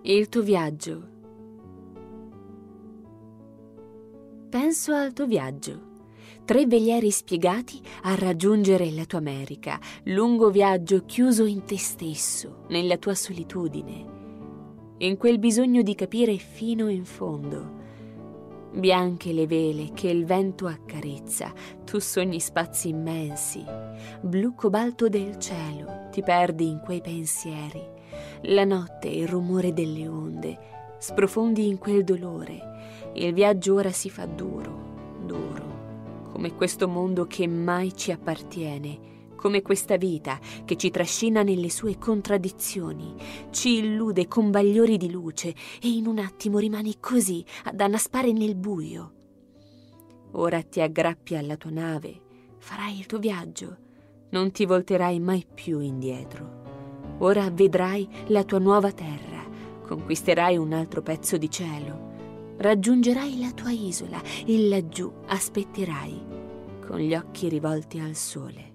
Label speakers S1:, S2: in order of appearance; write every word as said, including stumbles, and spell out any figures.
S1: Il tuo viaggio. Penso al tuo viaggio. Tre velieri spiegati a raggiungere la tua America, lungo viaggio chiuso in te stesso, nella tua solitudine, in quel bisogno di capire fino in fondo. Bianche le vele che il vento accarezza, tu sogni spazi immensi, blu cobalto del cielo, ti perdi in quei pensieri. La notte e il rumore delle onde, sprofondi in quel dolore. Il viaggio ora si fa duro, duro, come questo mondo che mai ci appartiene, come questa vita che ci trascina nelle sue contraddizioni, ci illude con bagliori di luce e in un attimo rimani così ad annaspare nel buio. Ora ti aggrappi alla tua nave, farai il tuo viaggio, non ti volterai mai più indietro. Ora vedrai la tua nuova terra, conquisterai un altro pezzo di cielo, raggiungerai la tua isola e laggiù aspetterai con gli occhi rivolti al sole.